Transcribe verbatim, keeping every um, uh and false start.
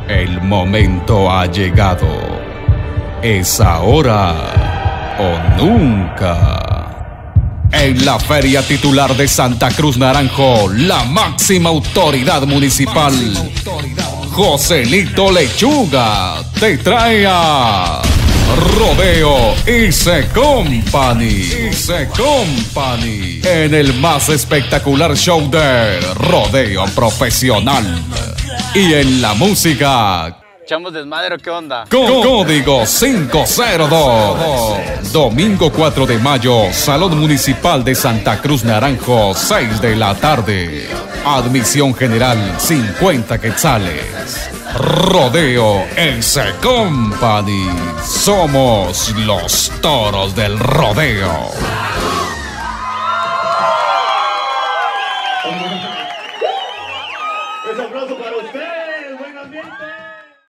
El momento ha llegado. Es ahora o nunca. En la feria titular de Santa Cruz Naranjo, la máxima autoridad municipal, Joselito Lechuga, te trae a Rodeo Ice Company. Ice Company. En el más espectacular show de rodeo profesional. Y en la música, ¿echamos desmadre o qué onda? Código cinco cero dos. Domingo cuatro de mayo, Salón Municipal de Santa Cruz Naranjo, seis de la tarde. Admisión general, cincuenta quetzales. Rodeo Ice Company. Somos los toros del rodeo. Un aplauso para ustedes, buen ambiente.